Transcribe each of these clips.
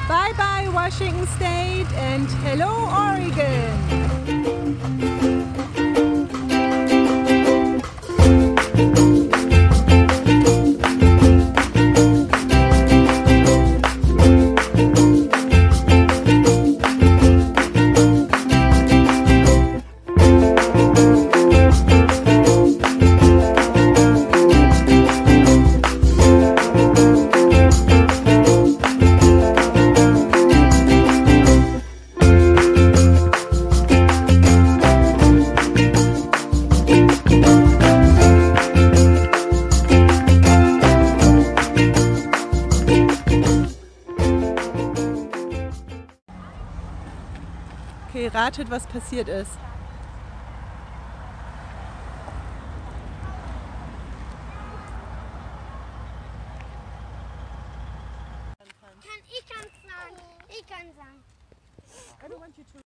Bye bye Washington State and hello Oregon! Okay, ratet, was passiert ist. Ich kann sagen. Ich kann sagen. I don't want you to.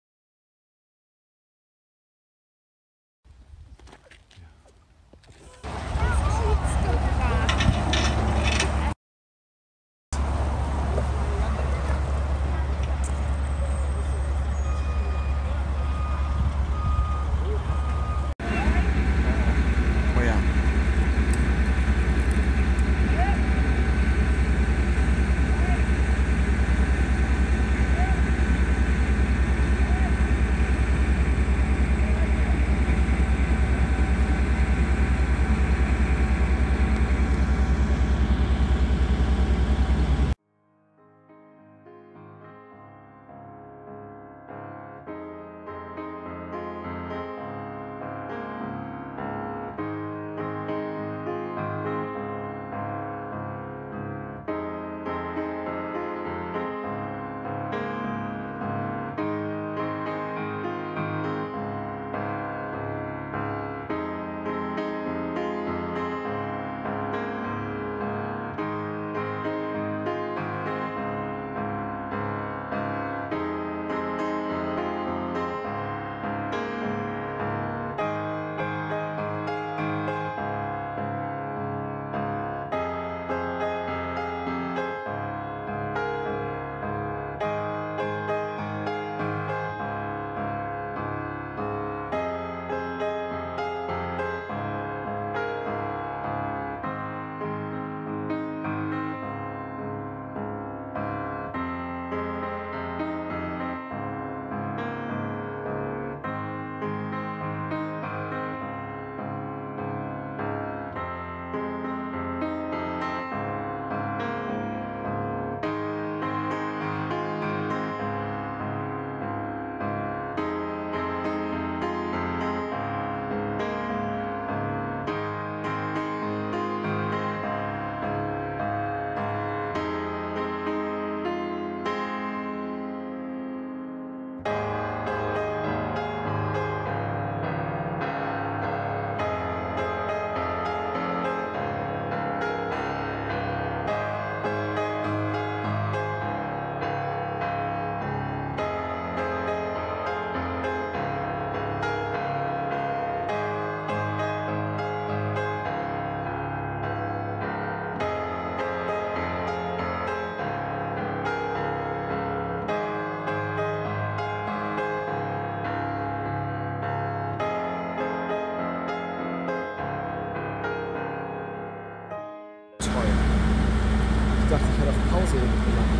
Ich dachte, ich hätte auf Pause gemacht.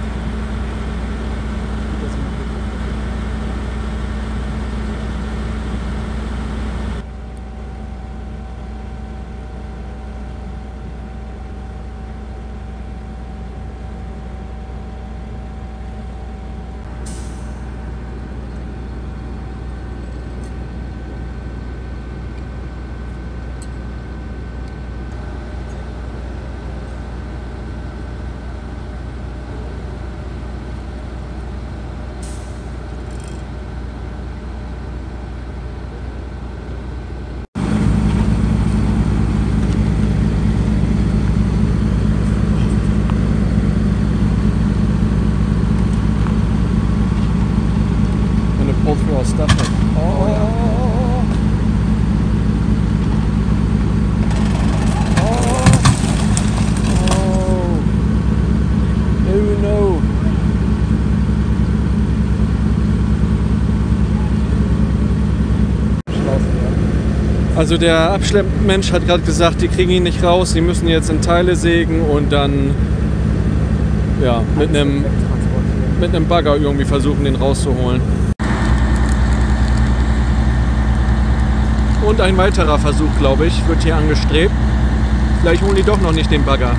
Pull through all stuff like, oh, oh, no, no. Also der Abschleppmensch hat gerade gesagt, die kriegen ihn nicht raus, die müssen jetzt in Teile sägen und dann ja, mit einem Bagger irgendwie versuchen, den rauszuholen. Und ein weiterer Versuch, glaube ich, wird hier angestrebt. Vielleicht holen die doch noch nicht den Bagger.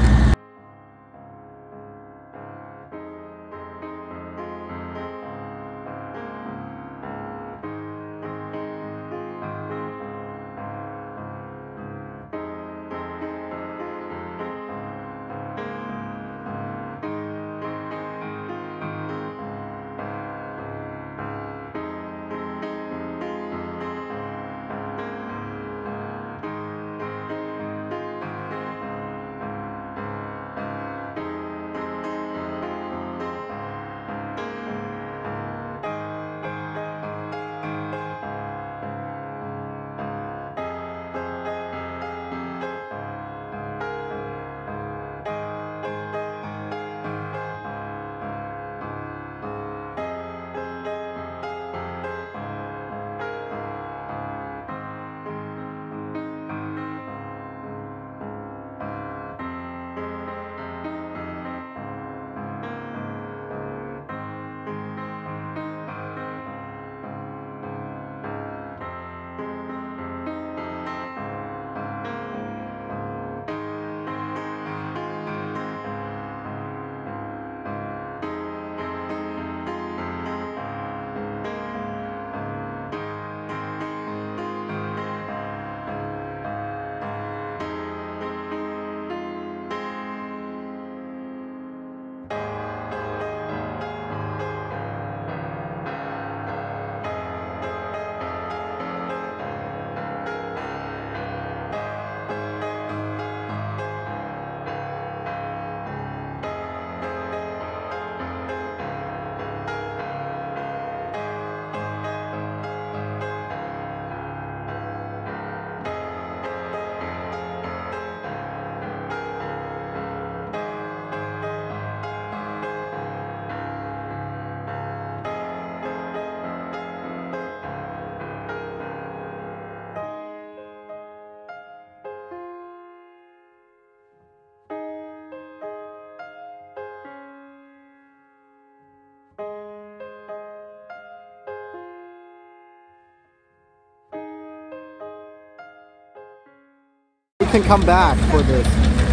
We can come back for this.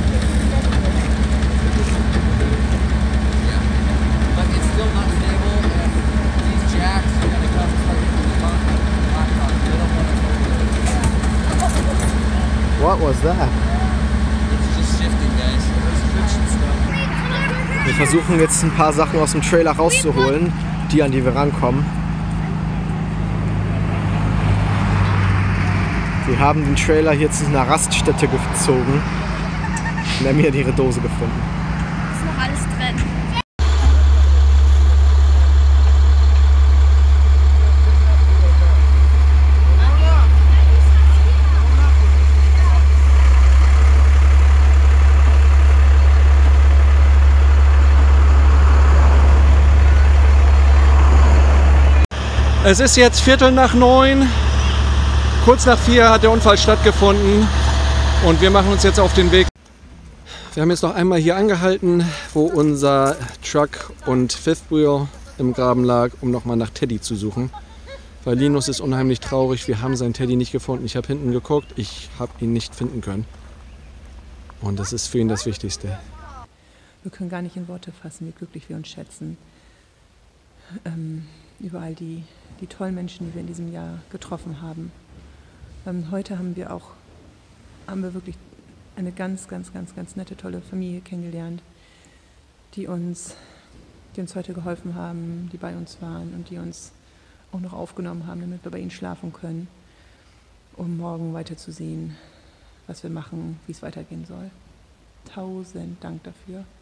But it's still not stable, and these jacks are going to come start hitting the blacktop. They don't want to. What was that? It's just shifting, guys. Wir versuchen jetzt ein paar Sachen aus dem Trailer rauszuholen, die an die wir rankommen. Wir haben den Trailer hier zu einer Raststätte gezogen und haben hier ihre Dose gefunden. Ist noch alles drin. Es ist jetzt 8:45. Kurz nach 4 hat der Unfall stattgefunden und wir machen uns jetzt auf den Weg. Wir haben jetzt noch einmal hier angehalten, wo unser Truck und Fifth Wheel im Graben lag, um nochmal nach Teddy zu suchen. Weil Linus ist unheimlich traurig, wir haben seinen Teddy nicht gefunden. Ich habe hinten geguckt, ich habe ihn nicht finden können. Und das ist für ihn das Wichtigste. Wir können gar nicht in Worte fassen, wie glücklich wir uns schätzen. Über all die tollen Menschen, die wir in diesem Jahr getroffen haben. Heute haben wir wirklich eine ganz nette, tolle Familie kennengelernt, die uns heute geholfen haben, die bei uns waren und die uns auch noch aufgenommen haben, damit wir bei ihnen schlafen können, um morgen weiterzusehen, was wir machen, wie es weitergehen soll. 1000 Dank dafür.